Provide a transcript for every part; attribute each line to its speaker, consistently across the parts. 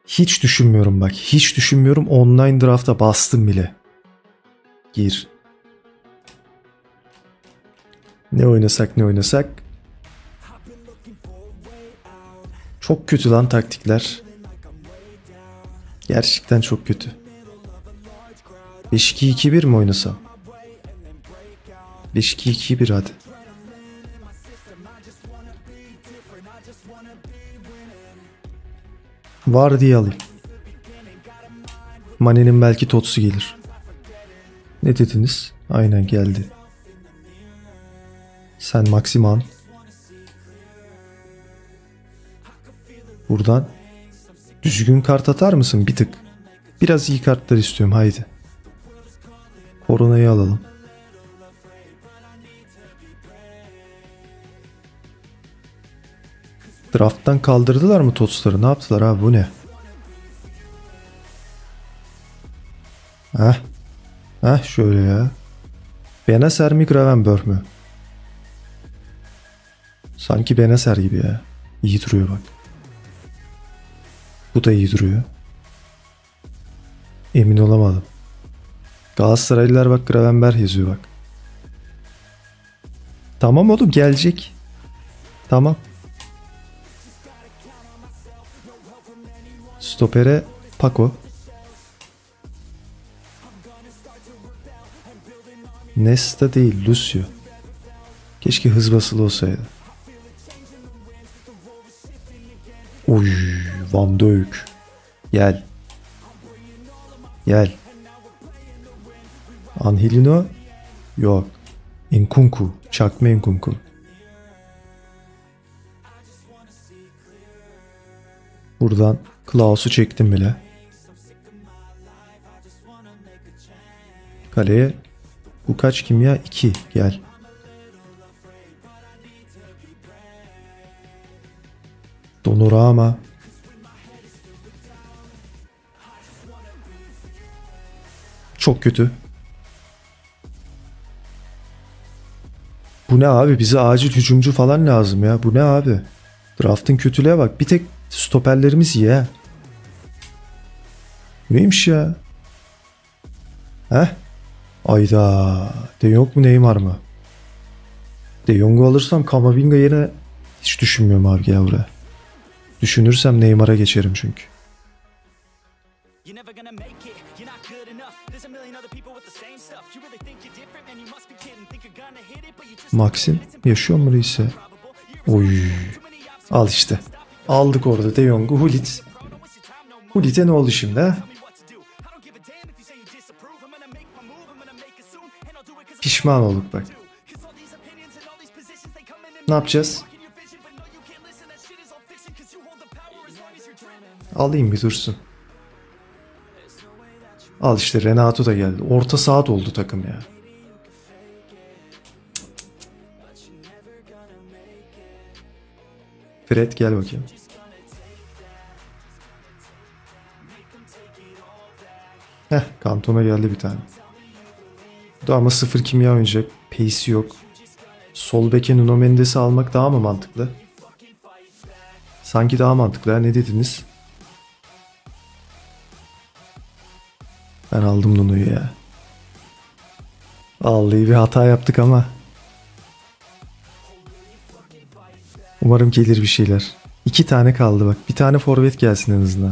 Speaker 1: Hiç düşünmüyorum bak. Hiç düşünmüyorum. Online draft'a bastım bile. Gir. Ne oynasak ne oynasak. Çok kötü lan taktikler. Gerçekten çok kötü. 5-2-2-1 mi oynasam? 5-2-2-1 hadi. Var diye alayım. Mane'nin belki Totsu gelir. Ne dediniz? Aynen geldi. Sen Maximan. Buradan düzgün kart atar mısın bir tık? Biraz iyi kartlar istiyorum haydi. Koronayı alalım. Draft'tan kaldırdılar mı Tots'ları? Ne yaptılar abi, bu ne? Heh şöyle ya. Benacer mi Gravenberch mü? Sanki Benacer gibi ya. İyi duruyor bak. Bu da iyi duruyor. Emin olamadım. Galatasaraylılar bak Gravenberch yazıyor bak. Tamam oğlum, gelecek. Tamam. Stopere Paco. Nesta değil, Lucio. Keşke hız basılı olsaydı. Oy, Van Dijk. Gel. Gel. Angelino. Yok. Nkunku. Çakma Nkunku. Buradan Klaus'u çektim bile. Kaleye. Bu kaç kimya? 2. Gel. Donnarumma. Çok kötü. Bu ne abi? Bize acil hücumcu falan lazım ya. Bu ne abi? Draft'ın kötülüğe bak. Bir tek stoperlerimiz iyi ha. Neymiş ya? Heh. Ayda. De Jong mu Neymar mı? De Jong'u alırsam Kamavinga yerine hiç düşünmüyorum abi, gel buraya. Düşünürsem Neymar'a geçerim çünkü. Maxim yaşıyor mu ise? Oy. Al işte. Aldık orada De Jong'u. Hulit. Hulit'e ne oldu şimdi ha? Pişman olduk bak. Ne yapacağız? Alayım bir dursun. Al işte, Renato da geldi. Orta saat oldu takım ya. Fred gel bakayım. Kantona geldi bir tane. Bu da ama 0 kimya oynayacak. Pace'i yok. Sol beke Nuno Mendes'i almak daha mı mantıklı? Sanki daha mantıklı ha, ne dediniz? Ben aldım Nuno'yu ya. Vallahi bir hata yaptık ama. Umarım gelir bir şeyler. 2 tane kaldı bak. Bir tane forvet gelsin en azından.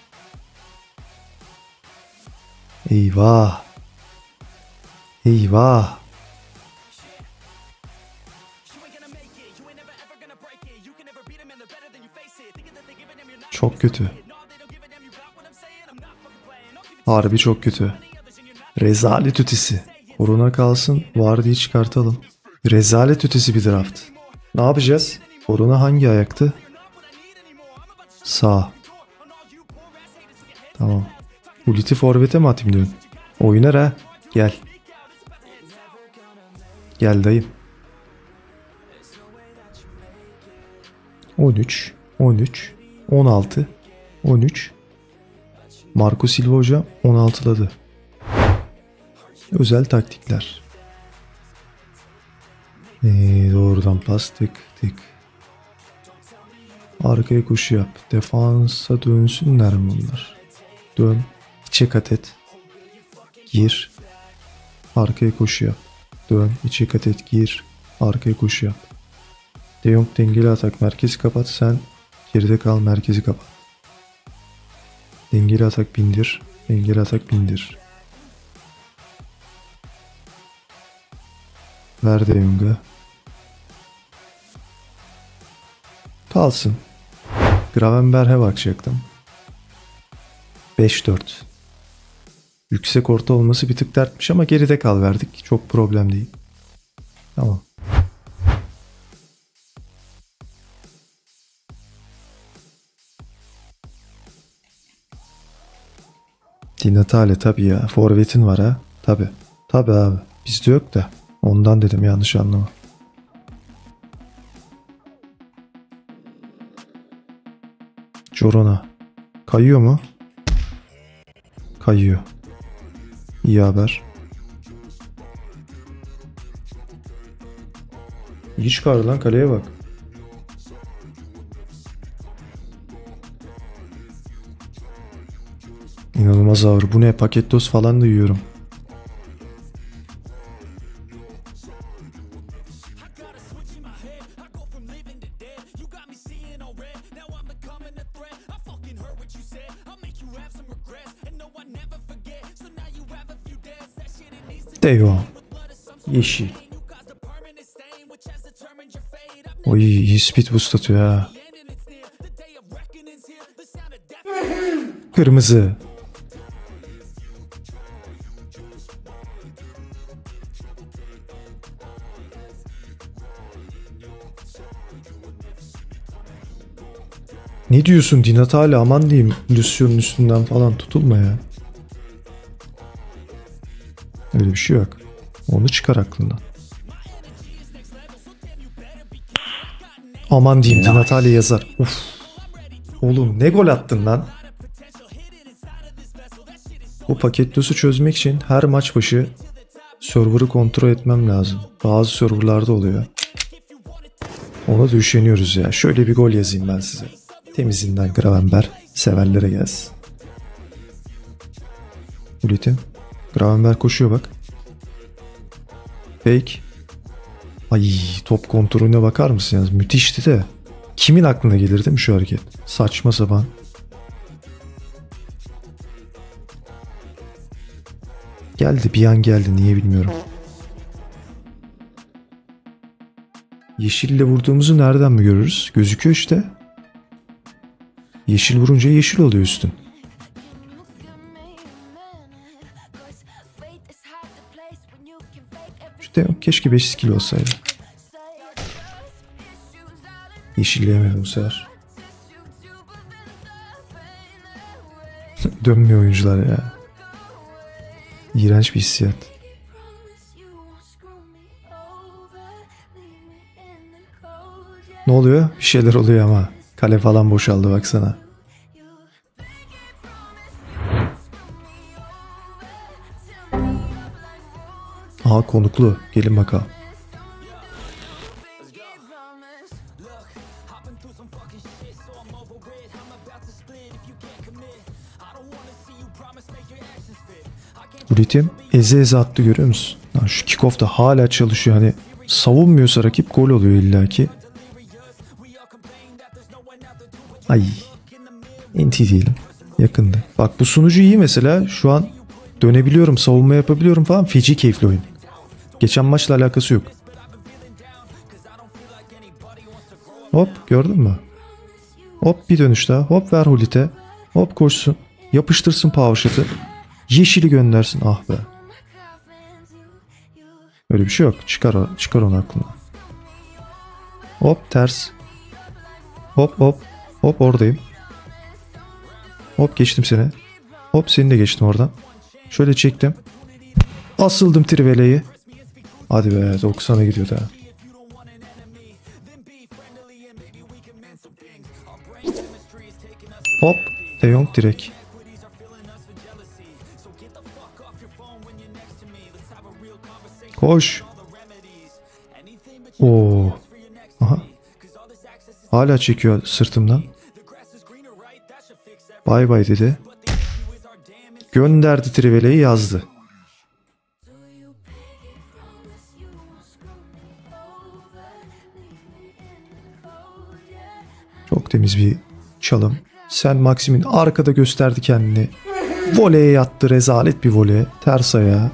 Speaker 1: Eyvah. Eyvah. Çok kötü. Harbi çok kötü. Rezalet ötesi. Korona kalsın, Vardy'yi çıkartalım. Rezalet ötesi bir draft. Ne yapacağız? Korona hangi ayaktı? Sağ. Tamam. Uliti forvete mi atayım diyorsun? Oynar ha. Gel. Gel dayım. 13, 13, 16, 13. Marco Silva hocam 16'ladı. Özel taktikler. Doğrudan pas tık tık. Arkaya koşu yap. Defansa dönsünler mi bunlar? Dön. İçe kat et. Gir. Arkaya koşu yap. Dön. İçe kat et. Gir. Arkaya koşu yap. De Jong dengeli atak. Merkezi kapat. Sen geride kal. Merkezi kapat. Dengeli atak bindir. Dengeli atak bindir. Ver De Jong'a. Kalsın. Gravenberg'e bakacaktım. 5-4. Yüksek orta olması bir tık dertmiş ama geride kal verdik. Çok problem değil. Tamam. Di Natale tabii ya. Forvet'in var ha. Tabii. Tabii abi. Bizde yok da. Ondan dedim, yanlış anlama. Corona. Kayıyor mu? Kayıyor. İyi haber. İyi çıkardı lan, kaleye bak. İnanılmaz ağır. Bu ne? Paket toz falan da yiyorum. Devam. Yeşil. Oy, iyi speed boost atıyor ha. Kırmızı. Ne diyorsun Di Natale, aman diyeyim, Lucio'nun üstünden falan tutulma ya. Öyle bir şey yok. Onu çıkar aklından. Aman diyeyim, Di Natale yazar. Uf. Oğlum ne gol attın lan. Bu paketlosu çözmek için her maç başı server'ı kontrol etmem lazım. Bazı serverlarda oluyor. Ona da üşeniyoruz ya. Şöyle bir gol yazayım ben size. Temizinden Gravenberg. Severlere gelsin. Ulitin. Gravenberg koşuyor bak. Fake. Ay, top kontrolüne bakar mısın yalnız? Müthişti de. Kimin aklına gelir değil mi şu hareket? Saçma sapan. Geldi, bir an geldi, niye bilmiyorum. Yeşille vurduğumuzu nereden mi görürüz? Gözüküyor işte. Yeşil vurunca yeşil oluyor üstün. İşte keşke 5 skill olsaydı. Yeşilleyemedim bu sefer. Dönmüyor oyuncular ya. İğrenç bir hissiyat. Ne oluyor? Bir şeyler oluyor ama. Kale falan boşaldı baksana. Aha, konuklu. Gelin bakalım. Bu ritim eze eze attı, görüyor musun? Lan şu kickoff da hala çalışıyor. Hani savunmuyorsa rakip gol oluyor illaki. Ay. Enti değilim. Yakında. Bak bu sunucu iyi mesela. Şu an dönebiliyorum, savunma yapabiliyorum falan. Feci keyifli oyun. Geçen maçla alakası yok. Hop, gördün mü? Hop, bir dönüş daha. Hop, ver Hulit'e. Hop, koşsun. Yapıştırsın power shot'ı. Yeşili göndersin. Ah be. Öyle bir şey yok. Çıkar onu aklına. Hop, ters. Hop hop. Hop, oradayım. Hop, geçtim seni. Hop, seni de geçtim oradan. Şöyle çektim. Asıldım Trivele'yi. Hadi be, 90'a gidiyor daha. Hop, De Jong direkt. Koş. Oo. Aha. Hala çekiyor sırtımdan. Bay bay dedi. Gönderdi Trivele'yi, yazdı. Çok temiz bir çalım. Sen Maxim'in arkada gösterdi kendini. Voleye yattı, rezalet bir voley. Ters ayağı.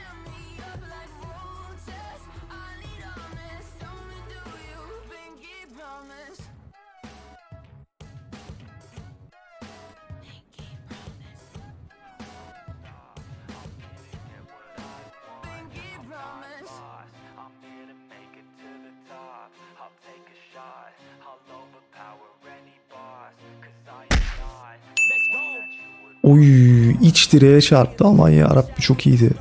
Speaker 1: Oy, iç direğe çarptı, aman ya Rabbi, çok iyiydi.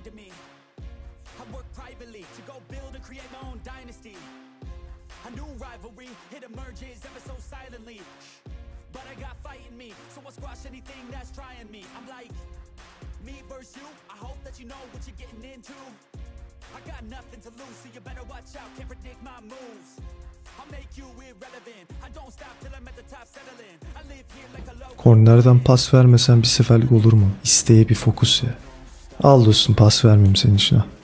Speaker 1: Kornerden pas vermesen bir seferlik olur mu? İsteğe bir fokus ya. Al dostum, pas vermeyeyim senin için ha.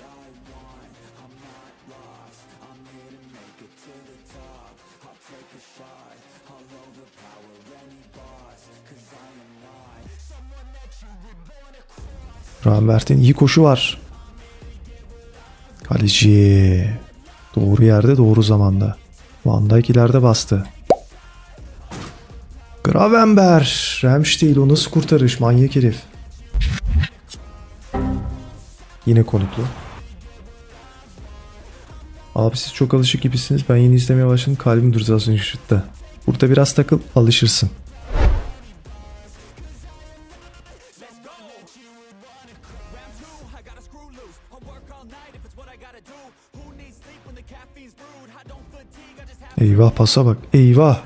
Speaker 1: Rambert'in iyi koşu var. Kaleci. Doğru yerde, doğru zamanda. Van Dijk ileride bastı. Gravenberch. Ramsdale, o nasıl kurtarış, manyak herif. Yine konuklu. Abi siz çok alışık gibisiniz. Ben yeni izlemeye başladım. Kalbim durdu az önce şutta. Burada biraz takıl, alışırsın. Eyvah, pasa bak. Eyvah.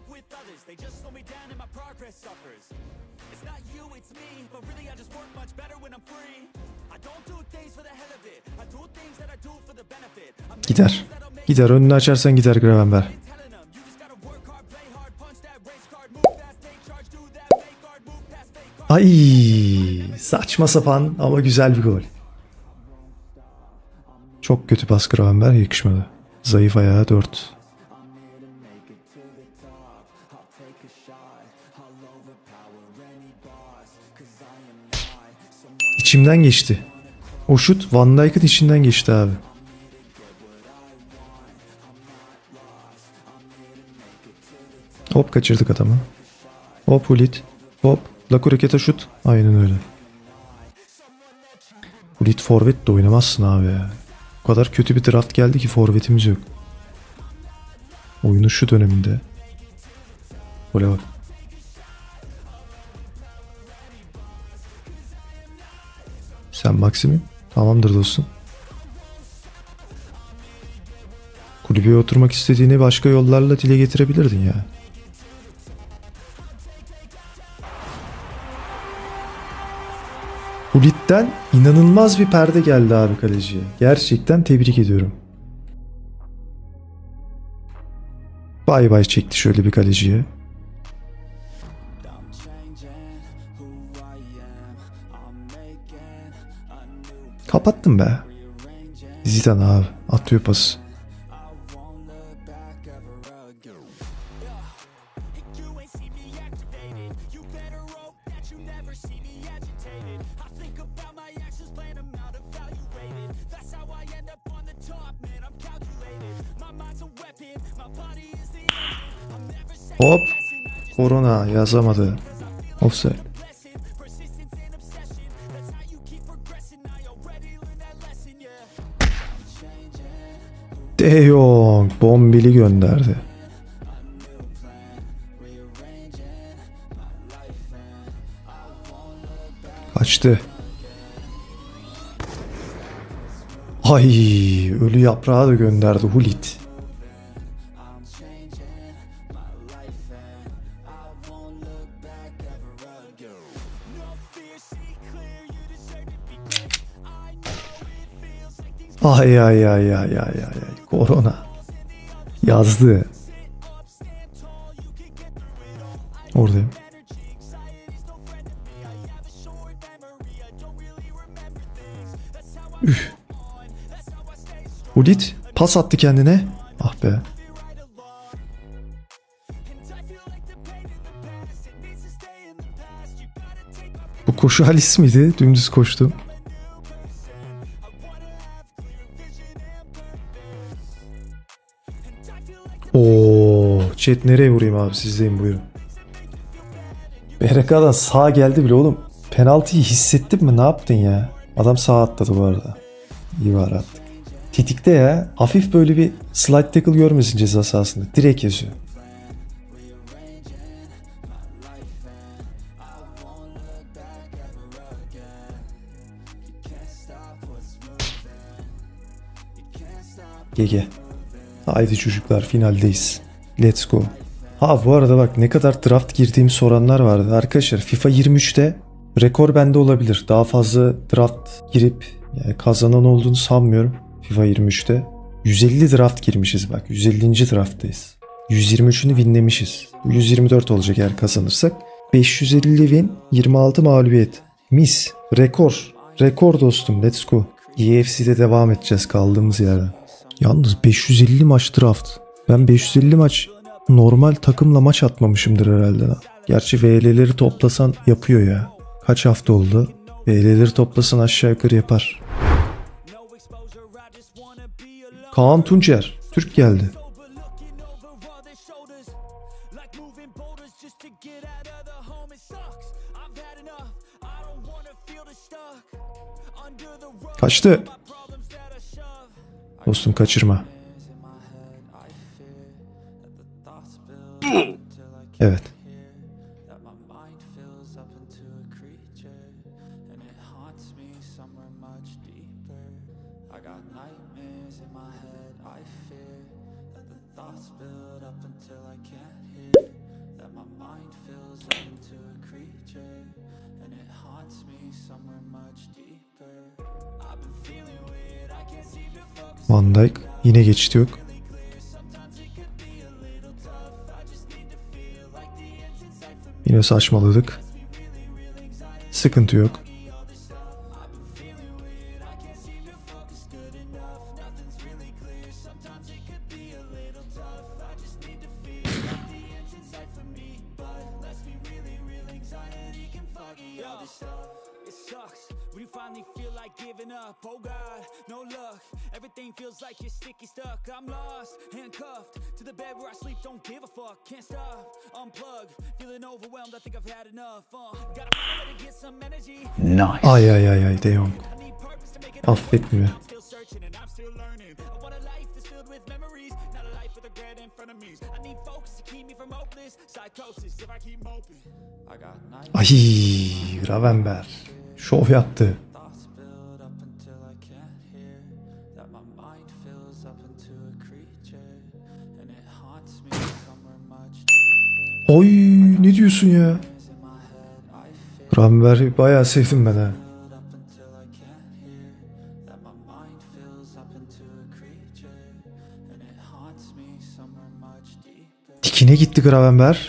Speaker 1: Gider. Gider. Önünü açarsan gider Gravenberch. Ay, saçma sapan ama güzel bir gol. Çok kötü pas Gravenberch, yakışmadı. Zayıf ayağı 4. İçimden geçti. O şut Van Dijk'ın içinden geçti abi. Hop, kaçırdık adamı. Hop Hulit. Hop. Lakureketa şut. Aynen öyle. Hulit forvet de oynamazsın abi ya. O kadar kötü bir draft geldi ki forvetimiz yok. Oyunun şu döneminde. Gole bak. Sen Maxim'in. Tamamdır dostum. Kulübeye oturmak istediğini başka yollarla dile getirebilirdin ya. Hulit'ten inanılmaz bir perde geldi abi kaleciye. Gerçekten tebrik ediyorum. Bay bay çekti şöyle bir kaleciye. Kapattım be. Zidane abi atıyor pası. Hop. Korona yazamadı. Offside. De Jong bombili gönderdi. Kaçtı. Ay, ölü yaprağı da gönderdi Hulit. Ay ay ay ay ay ay ay. Korona yazdı. Oradayım. Üf. Ulit pas attı kendine. Ah be. Bu koşu Halis miydi? Dümdüz koştum. Oo, chat nereye vurayım abi, sizdeyim, buyurun. BRK'dan sağ geldi bile oğlum. Penaltıyı hissettin mi, ne yaptın ya? Adam sağa atladı bu arada. İyi var attık. Tetikte ya. Hafif böyle bir slide tackle görmesin ceza sahasında. Direkt yazıyor. GG. Haydi çocuklar, finaldeyiz. Let's go. Ha bu arada bak, ne kadar draft girdiğimi soranlar vardı. Arkadaşlar FIFA 23'te rekor bende olabilir. Daha fazla draft girip yani kazanan olduğunu sanmıyorum FIFA 23'te. 150 draft girmişiz bak. 150. drafttayız. 123'ünü winlemişiz. Bu 124 olacak eğer kazanırsak. 550 win, 26 mağlubiyet. Mis. Rekor. Rekor dostum. Let's go. EFC'de devam edeceğiz kaldığımız yerden. Yalnız 550 maç draft. Ben 550 maç normal takımla maç atmamışımdır herhalde. Gerçi VL'leri toplasan yapıyor ya. Kaç hafta oldu? VL'leri toplasan aşağı yukarı yapar. Kaan Tuncer. Türk geldi. Kaçtı. Dostum kaçırma. Evet. Van Dijk yine geçti yok. Yine saçmaladık. Sıkıntı yok.
Speaker 2: Nice.
Speaker 1: Ay ay ay ay De Jong. Affetmiyor. Ay Gravenberg. Şov yaptı. Oy ne diyorsun ya? Gravenberg'i bayağı sevdim ben ha. Dikine gitti Gravenberg.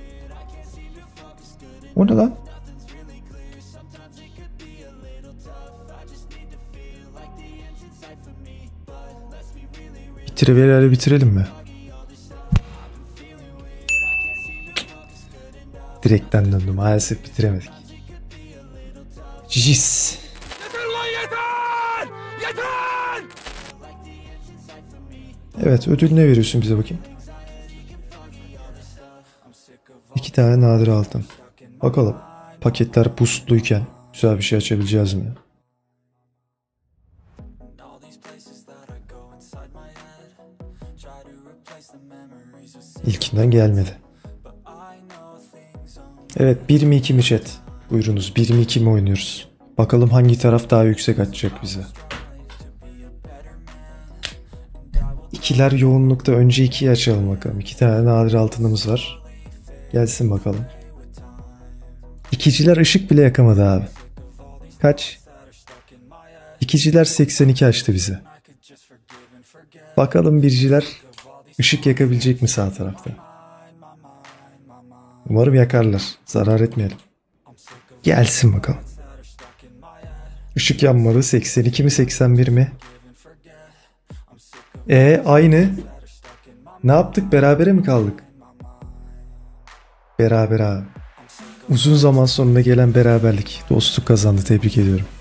Speaker 1: O ne lan? Bitirelim mi? Direkten döndüm. Maalesef bitiremedik. Cicis. Yeter! Evet, ödül ne veriyorsun bize bakayım? 2 tane nadir altın. Bakalım. Paketler boostluyken güzel bir şey açabileceğiz mi? İlkinden gelmedi. Evet, 1 mi 2 mi chat? Buyurunuz, 1 mi 2 mi oynuyoruz? Bakalım hangi taraf daha yüksek açacak bize. İkiler yoğunlukta, önce 2'yi açalım bakalım. 2 tane nadir altınımız var. Gelsin bakalım. İkiciler ışık bile yakamadı abi. Kaç? İkiciler 82 açtı bize. Bakalım birciler ışık yakabilecek mi sağ tarafta? Umarım yakarlar. Zarar etmeyelim. Gelsin bakalım. Işık yanmadı. 82 mi 81 mi? Aynı. Ne yaptık? Berabere mi kaldık? Beraber abi. Uzun zaman sonra gelen beraberlik. Dostluk kazandı. Tebrik ediyorum.